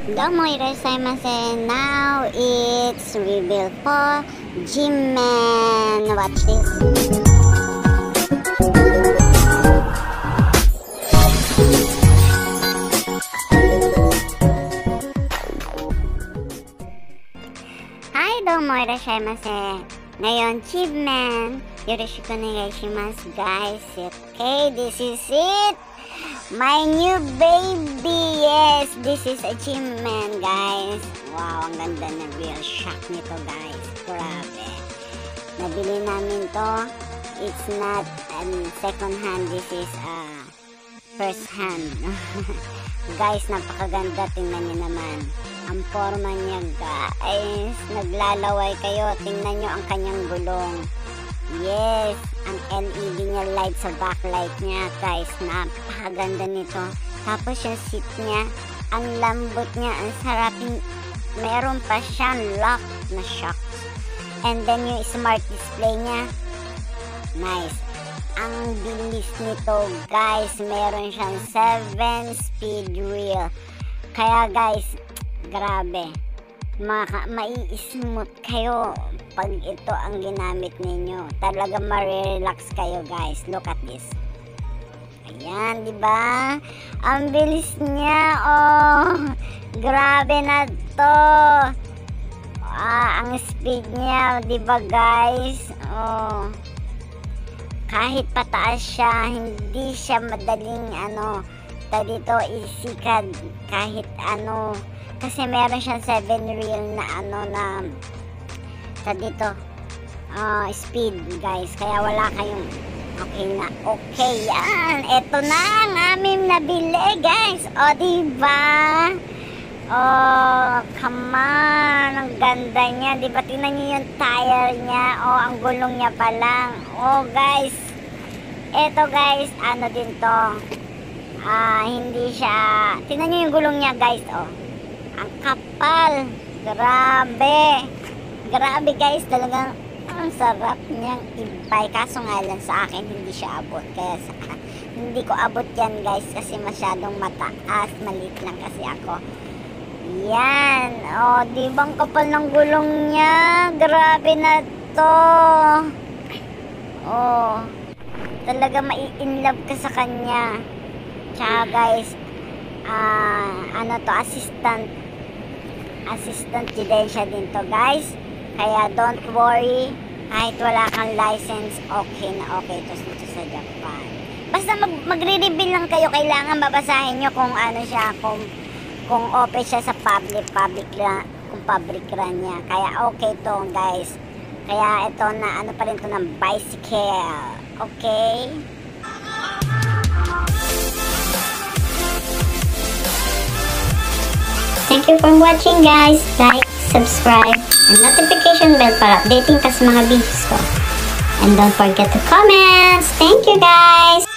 Domo irasaimasen. Now it's reveal for G-Man. Watch this. Hi, domo irasaimasen. Ngayon, G-Man. Yoroshiku onegaishimasu, guys. Okay, this is it. My new baby. Yes, this is a G-Man, guys. Wow, ang ganda na. Real shock nito, guys. Grabe. Nabili namin to. It's not second hand. This is first hand. Guys, napakaganda. Tingnan niyo naman. Ang forma niya, guys. Naglalaway kayo. Tingnan niyo ang kanyang gulong. Yes, ang LED niya light sa backlight niya, guys. Napakaganda nito. Tapos yung seat niya, ang lambot niya, ang sarapin. Meron pa siyang lock na shocks. And then yung smart display niya, nice. Ang bilis nito, guys. Meron siyang 7-speed wheel. Kaya, guys, grabe. Mai-smooth kayo pag ito ang ginamit ninyo. Talaga ma-relax kayo, guys. Look at this. Ayan, di ba? Ang bilis niya. Oh, grabe na to. Ang speed niya, di ba, guys? Oh, kahit pataas siya, hindi siya madaling dito isikad kahit kasi meron siyang 7 wheel na dito speed, guys, kaya wala kayong okay yan. Ito na ang aming nabili, guys. O, diba? Oh, come on, ang ganda niya, diba? Tingnan niyo yung tire niya. Oh, ang gulong niya pa lang. Oh, guys, ito, guys, din to, hindi siya, tingnan niyo yung gulong niya, guys. Oh, ang kapal. Grabe, guys. Talagang ang sarap niyang ibay. Kaso nga lang sa akin hindi siya abot. Kaya hindi ko abot yan, guys, kasi masyadong mataas. Maliit lang kasi ako. Yan. O, di ba ang kapal ng gulong niya? Grabe na to. O, talaga mai-inlove ka sa kanya. Tsaka, guys, assistant Jidensha din to, guys. Kaya don't worry, kahit wala kang license, okay na okay to sa Japan. Basta magre-reveal lang kayo, kailangan babasahin nyo kung siya, kung open siya sa public run niya. Kaya okay to, guys. Kaya ito na pa rin to ng bicycle. Okay? Thank you for watching, guys. Like, subscribe, and notification bell para updating ka sa mga videos ko. And don't forget to comment. Thank you, guys.